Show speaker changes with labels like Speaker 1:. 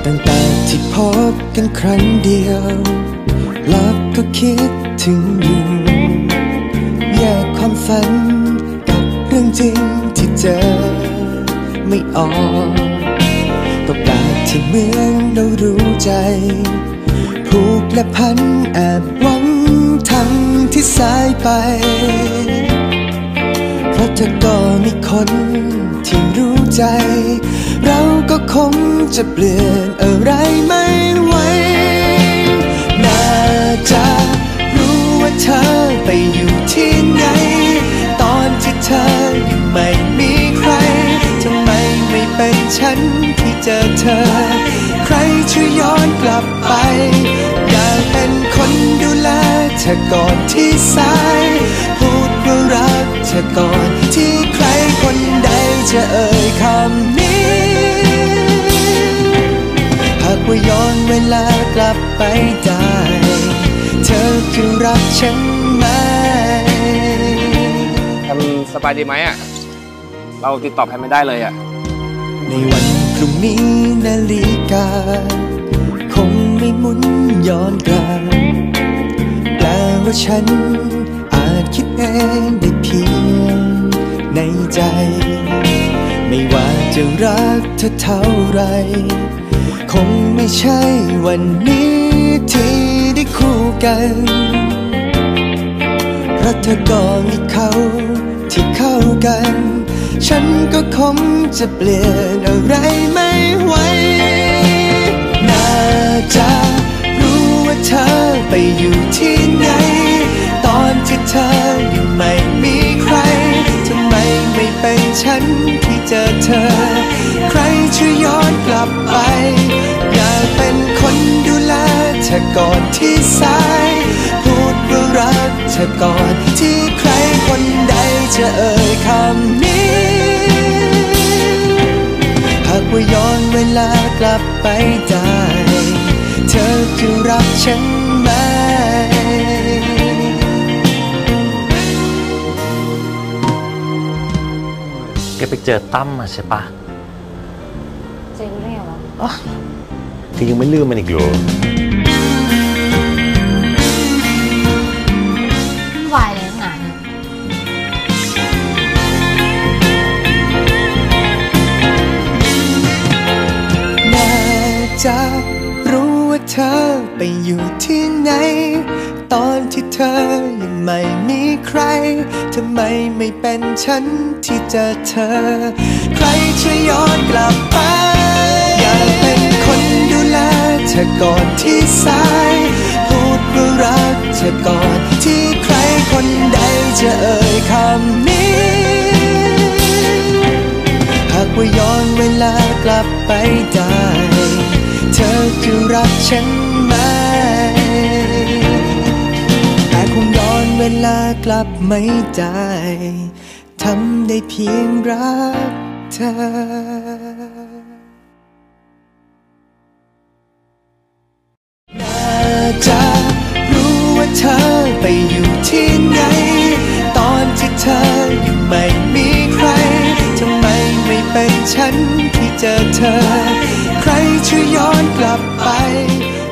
Speaker 1: ตั้งแต่ที่พบกันครั้งเดียวหลับก็คิดถึงอยู่แยกความฝันกับเรื่องจริงที่เจอไม่ออกก็แปลกที่เหมือนเรารู้ใจผูกและพันแอบหวังทั้งที่สายไปเพราะเธอก็มีคนที่รู้ใจเราก็คงจะเปลี่ยนอะไรไม่ไหวน่าจะรู้ว่าเธอไปอยู่ที่ไหนตอนที่เธอยังไม่มีใครทำไมไม่เป็นฉันที่เจอเธอใครช่วยย้อนกลับไปอยากเป็นคนดูแลเธอก่อนที่สายพูดว่ารักเธอก่อนที่ใครคนใดจะเอ่ยคำนี้หากว่าย้อนเวลากลับไปได้เธอจะรักฉันไหม
Speaker 2: สบายดีไหมอ่ะเราติดต่อใครไม่ได้เลยอ่ะ
Speaker 1: ในวันพรุ่งนี้นาฬิกาคงไม่หมุนย้อนกลับแปลว่าฉันอาจคิดเองได้เพียงในใจไม่ว่าจะรักเธอเท่าไรคงไม่ใช่วันนี้ที่ได้คู่กันเพราะเธอก็มีเขาที่เข้ากันฉันก็คงจะเปลี่ยนอะไรไม่ไหวน่าจะรู้ว่าเธอไปอยู่ที่ไหนตอนที่เธอยังไม่มีใครทำไมไม่เป็นฉันที่เจอเธอใครช่วยย้อนกลับไปอยากเป็นคนดูแลเธอก่อนที่สายพูดว่ารักเธอก่อนที่ใครคนใดจะเอ่ยคำนี้หากว่าย้อนเวลากลับไปได้เธอจะรักฉันไหม
Speaker 3: แกไปเจอตั้มมาใช่ปะ
Speaker 4: เจอได้ไงวะ
Speaker 3: ที่ยังไม่ลืมมันอีกเหรอ
Speaker 4: วายเลยขนาดนั้น
Speaker 1: น่าจะรู้ว่าเธอไปอยู่ที่ไหนตอนที่เธอยังไม่มีใครทำไมไม่เป็นฉันที่เจอเธอใครช่วยย้อนกลับไปอยากเป็นคนดูแลเธอก่อนที่สายพูดว่ารักเธอก่อนที่ใครคนใดจะเอ่ยคำนี้หากว่าย้อนเวลากลับไปได้เธอจะรักฉันไหมแต่คงย้อนเวลากลับไม่ได้ทำได้เพียงรักเธอน่าจะรู้ว่าเธอไปอยู่ที่ไหนตอนที่เธอยังไม่มีใครทำไมไม่เป็นฉันที่เจอเธอใครช่วยย้อนกลับไป